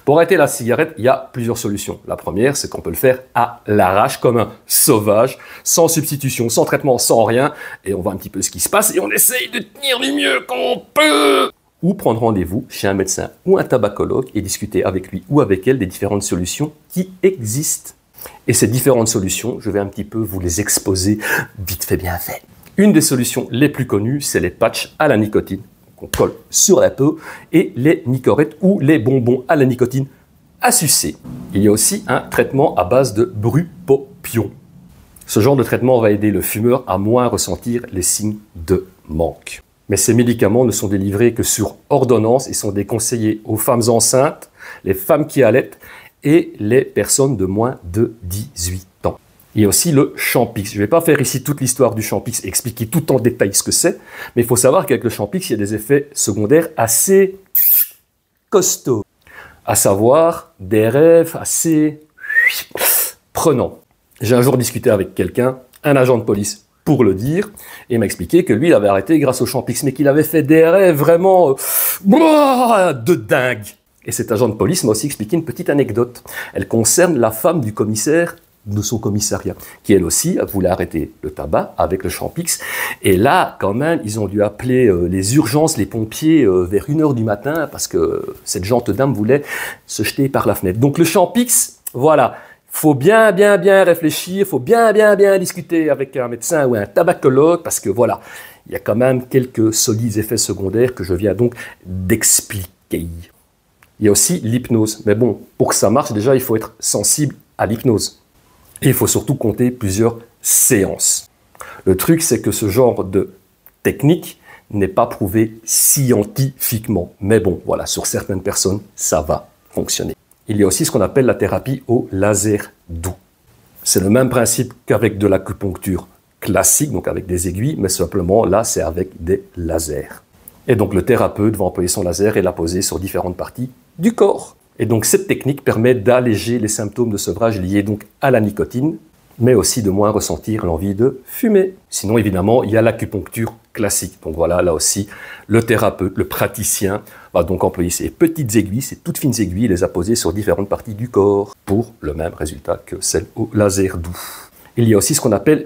Pour arrêter la cigarette, il y a plusieurs solutions. La première, c'est qu'on peut le faire à l'arrache, comme un sauvage, sans substitution, sans traitement, sans rien. Et on voit un petit peu ce qui se passe et on essaye de tenir du mieux qu'on peut. Ou prendre rendez-vous chez un médecin ou un tabacologue et discuter avec lui ou avec elle des différentes solutions qui existent. Et ces différentes solutions, je vais un petit peu vous les exposer vite fait bien fait. Une des solutions les plus connues, c'est les patchs à la nicotine qu'on colle sur la peau et les nicorettes ou les bonbons à la nicotine à sucer. Il y a aussi un traitement à base de Brupopion. Ce genre de traitement va aider le fumeur à moins ressentir les signes de manque. Mais ces médicaments ne sont délivrés que sur ordonnance et sont déconseillés aux femmes enceintes, les femmes qui allaitent et les personnes de moins de 18 ans. Il y a aussi le Champix. Je ne vais pas faire ici toute l'histoire du Champix et expliquer tout en détail ce que c'est, mais il faut savoir qu'avec le Champix, il y a des effets secondaires assez costauds, à savoir des rêves assez prenants. J'ai un jour discuté avec quelqu'un, un agent de police, pour le dire, et il m'a expliqué que lui, il avait arrêté grâce au Champix, mais qu'il avait fait des rêves vraiment de dingue. Et cet agent de police m'a aussi expliqué une petite anecdote. Elle concerne la femme du commissaire de son commissariat, qui elle aussi voulait arrêter le tabac avec le Champix. Et là, quand même, ils ont dû appeler les urgences, les pompiers, vers 1h du matin, parce que cette gentille dame voulait se jeter par la fenêtre. Donc le Champix, voilà. Faut bien réfléchir, faut bien discuter avec un médecin ou un tabacologue, parce que voilà, il y a quand même quelques solides effets secondaires que je viens donc d'expliquer. Il y a aussi l'hypnose. Mais bon, pour que ça marche, déjà, il faut être sensible à l'hypnose. Et il faut surtout compter plusieurs séances. Le truc, c'est que ce genre de technique n'est pas prouvé scientifiquement. Mais bon, voilà, sur certaines personnes, ça va fonctionner. Il y a aussi ce qu'on appelle la thérapie au laser doux. C'est le même principe qu'avec de l'acupuncture classique, donc avec des aiguilles, mais simplement là, c'est avec des lasers. Et donc le thérapeute va employer son laser et la poser sur différentes parties du corps. Et donc cette technique permet d'alléger les symptômes de sevrage liés donc à la nicotine, mais aussi de moins ressentir l'envie de fumer. Sinon, évidemment, il y a l'acupuncture classique. Donc voilà, là aussi, le thérapeute, le praticien, va donc employer ces petites aiguilles, ces toutes fines aiguilles, et les a posées sur différentes parties du corps pour le même résultat que celle au laser doux. Il y a aussi ce qu'on appelle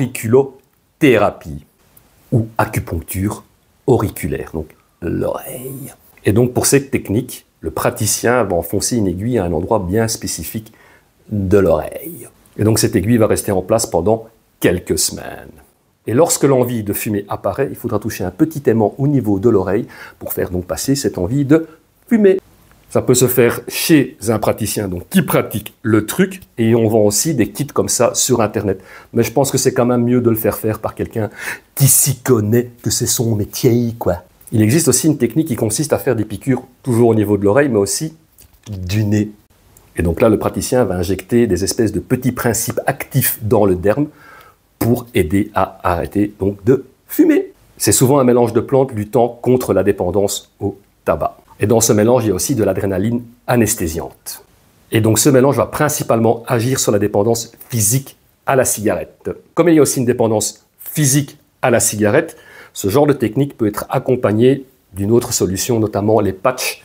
l'auriculothérapie ou acupuncture auriculaire, donc l'oreille. Et donc pour cette technique, le praticien va enfoncer une aiguille à un endroit bien spécifique de l'oreille. Et donc cette aiguille va rester en place pendant quelques semaines. Et lorsque l'envie de fumer apparaît, il faudra toucher un petit aimant au niveau de l'oreille pour faire donc passer cette envie de fumer. Ça peut se faire chez un praticien donc qui pratique le truc, et on vend aussi des kits comme ça sur Internet. Mais je pense que c'est quand même mieux de le faire par quelqu'un qui s'y connaît, que c'est son métier, quoi. Il existe aussi une technique qui consiste à faire des piqûres toujours au niveau de l'oreille, mais aussi du nez. Et donc là, le praticien va injecter des espèces de petits principes actifs dans le derme pour aider à arrêter donc de fumer. C'est souvent un mélange de plantes luttant contre la dépendance au tabac. Et dans ce mélange, il y a aussi de l'adrénaline anesthésiante. Et donc ce mélange va principalement agir sur la dépendance physique à la cigarette. Comme il y a aussi une dépendance physique à la cigarette, ce genre de technique peut être accompagné d'une autre solution, notamment les patchs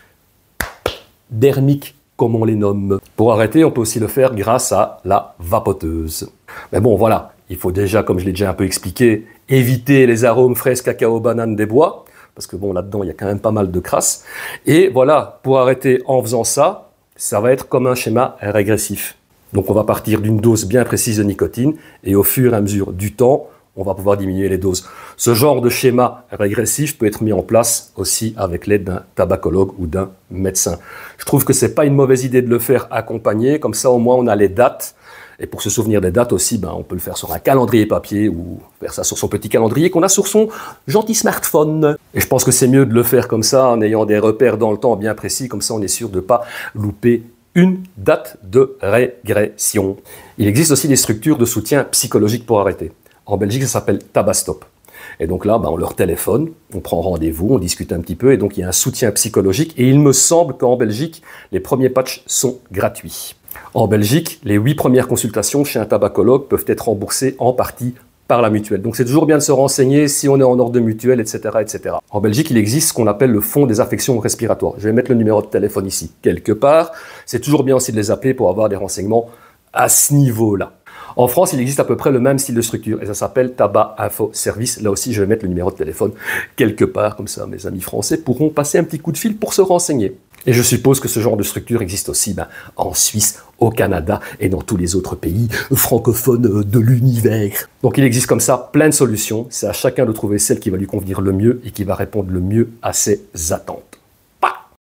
dermiques, comme on les nomme. Pour arrêter, on peut aussi le faire grâce à la vapoteuse. Mais bon, voilà, il faut déjà, comme je l'ai déjà un peu expliqué, éviter les arômes fraises, cacao, banane des bois, parce que bon, là-dedans, il y a quand même pas mal de crasse. Et voilà, pour arrêter en faisant ça, ça va être comme un schéma régressif. Donc on va partir d'une dose bien précise de nicotine, et au fur et à mesure du temps, on va pouvoir diminuer les doses. Ce genre de schéma régressif peut être mis en place aussi avec l'aide d'un tabacologue ou d'un médecin. Je trouve que c'est pas une mauvaise idée de le faire accompagné, comme ça au moins on a les dates. Et pour se souvenir des dates aussi, on peut le faire sur un calendrier papier ou faire ça sur son petit calendrier qu'on a sur son gentil smartphone. Et je pense que c'est mieux de le faire comme ça en ayant des repères dans le temps bien précis, comme ça on est sûr de ne pas louper une date de régression. Il existe aussi des structures de soutien psychologique pour arrêter. En Belgique, ça s'appelle Tabastop. Et donc là, on leur téléphone, on prend rendez-vous, on discute un petit peu, et donc il y a un soutien psychologique. Et il me semble qu'en Belgique, les premiers patchs sont gratuits. En Belgique, les 8 premières consultations chez un tabacologue peuvent être remboursées en partie par la mutuelle. Donc c'est toujours bien de se renseigner si on est en ordre de mutuelle, etc., etc. En Belgique, il existe ce qu'on appelle le fonds des affections respiratoires. Je vais mettre le numéro de téléphone ici, quelque part. C'est toujours bien aussi de les appeler pour avoir des renseignements à ce niveau-là. En France, il existe à peu près le même style de structure et ça s'appelle Tabac Info Service. Là aussi, je vais mettre le numéro de téléphone quelque part, comme ça mes amis français pourront passer un petit coup de fil pour se renseigner. Et je suppose que ce genre de structure existe aussi en Suisse, au Canada et dans tous les autres pays francophones de l'univers. Donc il existe comme ça plein de solutions. C'est à chacun de trouver celle qui va lui convenir le mieux et qui va répondre le mieux à ses attentes.